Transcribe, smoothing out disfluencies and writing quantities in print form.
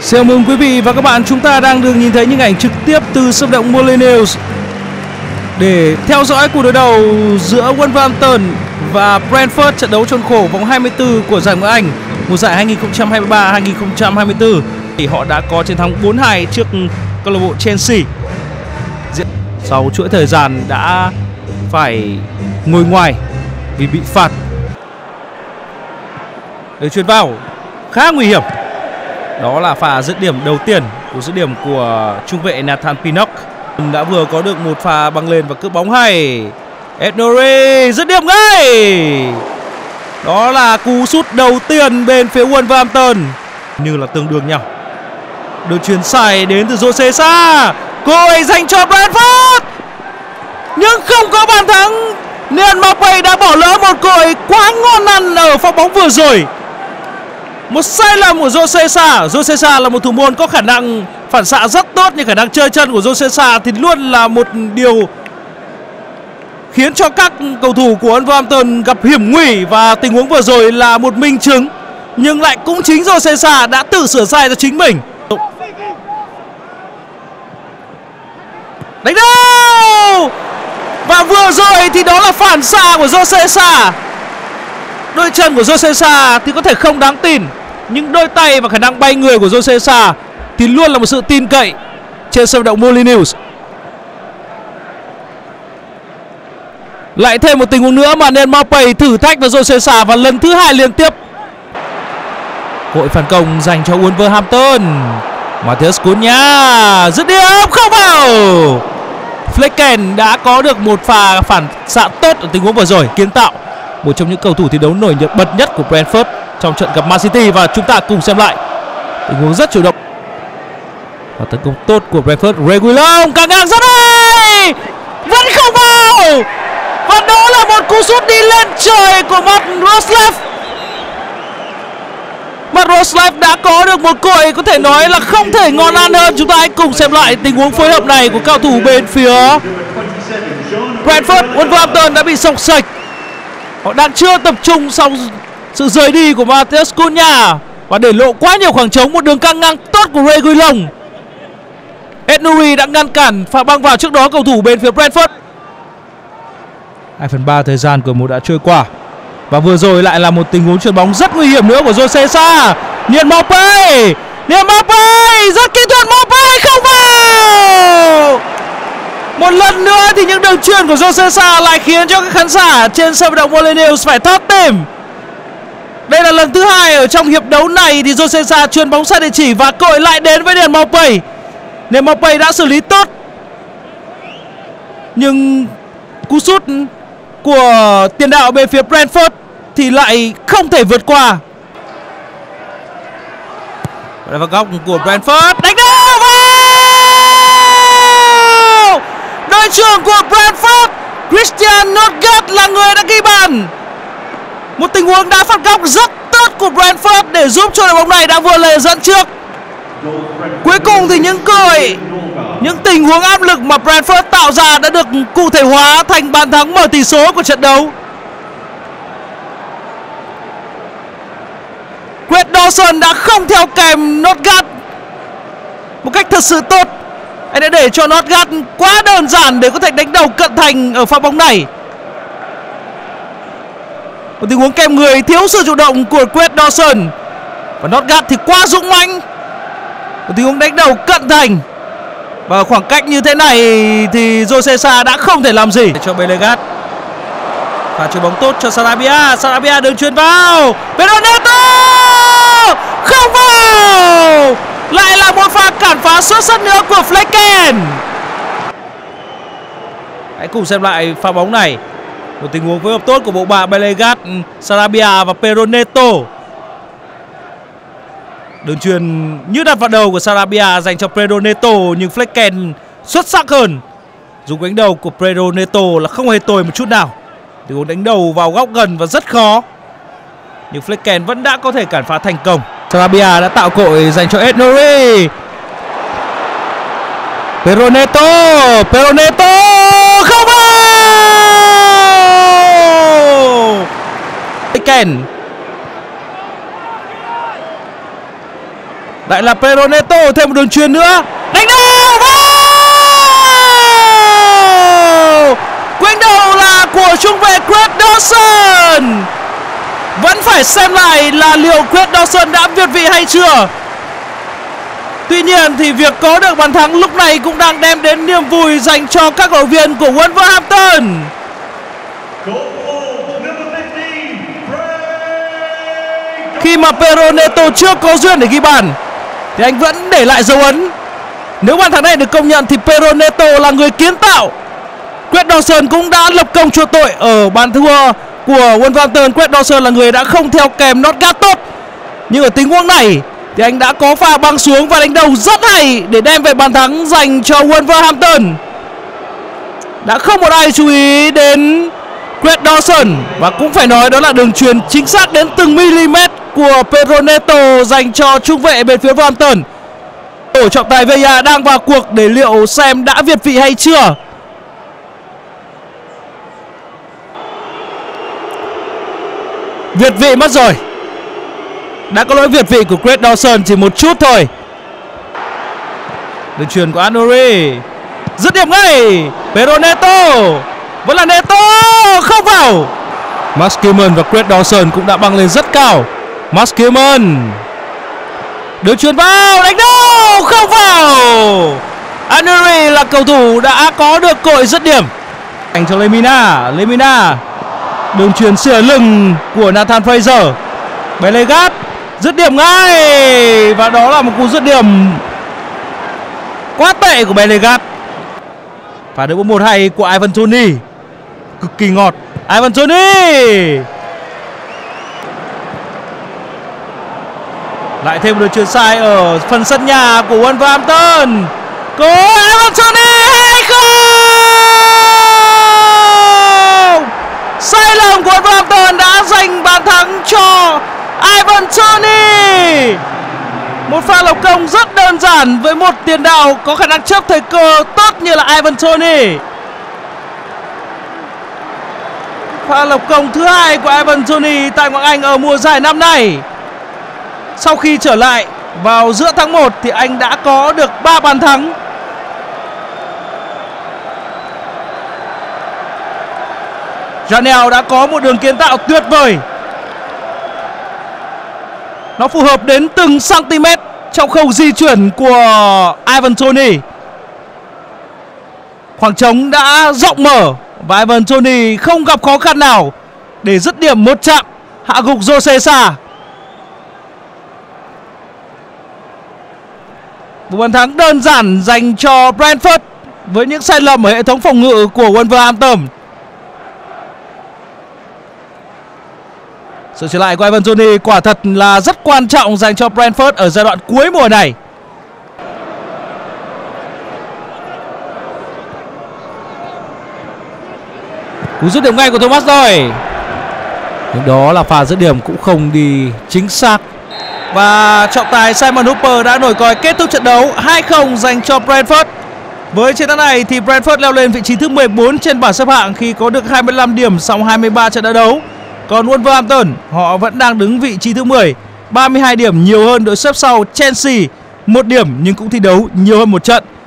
Chào mừng quý vị và các bạn, chúng ta đang được nhìn thấy những ảnh trực tiếp từ sân vận động Molineux để theo dõi cuộc đối đầu giữa Wolverhampton và Brentford, trận đấu tròn khổ vòng 24 của giải Ngoại hạng Anh mùa giải 2023-2024. Thì họ đã có chiến thắng 4-2 trước câu lạc bộ Chelsea. Sau chuỗi thời gian đã phải ngồi ngoài vì bị phạt. Để chuyền vào khá nguy hiểm. Đó là pha dứt điểm đầu tiên của dứt điểm của trung vệ Nathan Pinnock. Đã vừa có được một pha băng lên và cướp bóng hay. Ed-Nouri dứt điểm ngay. Đó là cú sút đầu tiên bên phía Wolverhampton, như là tương đương nhau. Đường chuyền sai đến từ Jose Sa, cơ hội dành cho Brentford nhưng không có bàn thắng. Nên Mbappé đã bỏ lỡ một cơ hội quá ngon ăn ở pha bóng vừa rồi. Một sai lầm của Jose Sa. Jose Sa là một thủ môn có khả năng phản xạ rất tốt, nhưng khả năng chơi chân của Jose Sa thì luôn là một điều khiến cho các cầu thủ của Wolverhampton gặp hiểm nguy, và tình huống vừa rồi là một minh chứng. Nhưng lại cũng chính Jose Sa đã tự sửa sai cho chính mình. Đánh đâu! Và vừa rồi thì đó là phản xạ của Jose Sa. Đôi chân của Jose Sa thì có thể không đáng tin, nhưng đôi tay và khả năng bay người của Jose Sa thì luôn là một sự tin cậy trên sân vận động Molineux. Lại thêm một tình huống nữa mà nên Mbappé thử thách vào Jose Sa và lần thứ hai liên tiếp. Cơ hội phản công dành cho Wolverhampton. Matheus Cunha dứt điểm không vào. Flecken đã có được một pha phản xạ tốt ở tình huống vừa rồi, kiến tạo, một trong những cầu thủ thi đấu nổi bật nhất của Brentford trong trận gặp Man City. Và chúng ta cùng xem lại tình huống rất chủ động và tấn công tốt của Brentford. Reguilon căng ngang rất hay, vẫn không vào, và đó là một cú sút đi lên trời của Matt Roslef. Matt Roslef đã có được một cơ hội có thể nói là không thể ngon ăn hơn. Chúng ta hãy cùng xem lại tình huống phối hợp này của cao thủ bên phía Brentford. Wolverhampton đã bị sọc sạch. Họ đang chưa tập trung sau sự rời đi của Matheus Cunha và để lộ quá nhiều khoảng trống. Một đường căng ngang tốt của Reguilon. Ed-Nouri đã ngăn cản pha băng vào trước đó cầu thủ bên phía Brentford. 2/3 thời gian của một đã trôi qua. Và vừa rồi lại là một tình huống chuyền bóng rất nguy hiểm nữa của Jose Sa. Nian Mbappé rất kỹ thuật. Mbappé không vào. Một lần nữa thì những đường chuyền của Jose Sa lại khiến cho các khán giả trên sân vận động Molineux phải thót tim. Đây là lần thứ hai ở trong hiệp đấu này thì Jose Sa chuyền bóng sai địa chỉ và cơ hội lại đến với Nian Mbappé. Nian Mbappé đã xử lý tốt, nhưng cú sút của tiền đạo bên phía Brentford thì lại không thể vượt qua. Đây là góc của Brentford, đánh đâu vào. Đội trưởng của Brentford Christian Nordgaard là người đã ghi bàn. Một tình huống đá phạt góc rất tốt của Brentford để giúp cho đội bóng này đã vừa lề dẫn trước. Cuối cùng thì những cơ hội, những tình huống áp lực mà Brentford tạo ra đã được cụ thể hóa thành bàn thắng mở tỷ số của trận đấu. Craig Dawson đã không theo kèm Nordgaard một cách thật sự tốt. Anh đã để cho Nordgaard quá đơn giản để có thể đánh đầu cận thành ở pha bóng này. Một tình huống kèm người thiếu sự chủ động của Craig Dawson, và Nordgaard thì quá dũng mãnh. Một tình huống đánh đầu cận thành, và khoảng cách như thế này thì Jose Sa đã không thể làm gì cho Bellegat. Và chuyền bóng tốt cho Sarabia. Sarabia đường chuyền vào. Peroneto không vào. Lại là một pha cản phá xuất sắc nữa của Flecken. Hãy cùng xem lại pha bóng này. Một tình huống phối hợp tốt của bộ ba Bellegat, Sarabia và Peroneto. Đường chuyền như đặt vào đầu của Sarabia dành cho Peroneto, nhưng Flecken xuất sắc hơn. Dùng đánh đầu của Peroneto là không hề tồi một chút nào. Tình huống đánh đầu vào góc gần và rất khó, nhưng Flecken vẫn đã có thể cản phá thành công. Sarabia đã tạo cơ hội dành cho Ed-Nouri. Peroneto không vào. Flecken Lại là Pedro Neto, thêm một đường chuyền nữa. Đánh đầu vào! Quên đầu là của trung vệ Craig Dawson. Vẫn phải xem lại là liệu Craig Dawson đã việt vị hay chưa. Tuy nhiên thì việc có được bàn thắng lúc này cũng đang đem đến niềm vui dành cho các cổ động viên của Wolverhampton. Khi mà Pedro Neto chưa có duyên để ghi bàn thì anh vẫn để lại dấu ấn. Nếu bàn thắng này được công nhận thì Pedro Neto là người kiến tạo. Craig Dawson cũng đã lập công chuộc tội ở bàn thua của Wolverhampton. Craig Dawson là người đã không theo kèm Norgard tốt, nhưng ở tình huống này thì anh đã có pha băng xuống và đánh đầu rất hay để đem về bàn thắng dành cho Wolverhampton. Đã không một ai chú ý đến Craig Dawson, và cũng phải nói đó là đường chuyền chính xác đến từng mm của Pedro Neto dành cho trung vệ bên phía Wolverhampton. Tổ trọng tài VAR đang vào cuộc để liệu xem đã việt vị hay chưa. Việt vị mất rồi. Đã có lỗi việt vị của Craig Dawson chỉ một chút thôi. Đường chuyền của Anori dứt điểm ngay. Pedro Neto, vẫn là Neto, không vào. Max Kilman và Craig Dawson cũng đã băng lên rất cao. Max Kilman, đường chuyền vào, đánh đâu, không vào. Anori là cầu thủ đã có được cơ hội dứt điểm dành cho Lemina. Lemina, đường chuyền sửa lưng của Nathan Fraser. Bellegat dứt điểm ngay, và đó là một cú dứt điểm quá tệ của Bellegat. Và đội 1 hay của Ivan Toney, cực kỳ ngọt. Ivan Toney lại thêm một đường chuyền sai ở phần sân nhà của Wolverhampton. Có Ivan Toney hay không? Sai lầm của Wolverhampton đã giành bàn thắng cho Ivan Toney. Một pha lập công rất đơn giản với một tiền đạo có khả năng chấp thời cơ tốt như là Ivan Toney. Pha lập công thứ hai của Ivan Toney tại ngoại hạng Anh ở mùa giải năm nay. Sau khi trở lại vào giữa tháng 1 thì anh đã có được 3 bàn thắng. Janel đã có một đường kiến tạo tuyệt vời. Nó phù hợp đến từng cm trong khâu di chuyển của Ivan Toney. Khoảng trống đã rộng mở và Ivan Toney không gặp khó khăn nào để dứt điểm một chạm hạ gục Jose Sa. Một bàn thắng đơn giản dành cho Brentford với những sai lầm ở hệ thống phòng ngự của Wolverhampton. Sự trở lại của Ivan Toney quả thật là rất quan trọng dành cho Brentford ở giai đoạn cuối mùa này. Cú dứt điểm ngay của Thomas rồi, nhưng đó là pha dứt điểm cũng không đi chính xác. Và trọng tài Simon Hooper đã nổi còi kết thúc trận đấu 2-0 dành cho Brentford. Với chiến thắng này thì Brentford leo lên vị trí thứ 14 trên bảng xếp hạng khi có được 25 điểm sau 23 trận đã đấu. Còn Wolverhampton họ vẫn đang đứng vị trí thứ 10, 32 điểm nhiều hơn đội xếp sau Chelsea 1 điểm nhưng cũng thi đấu nhiều hơn một trận.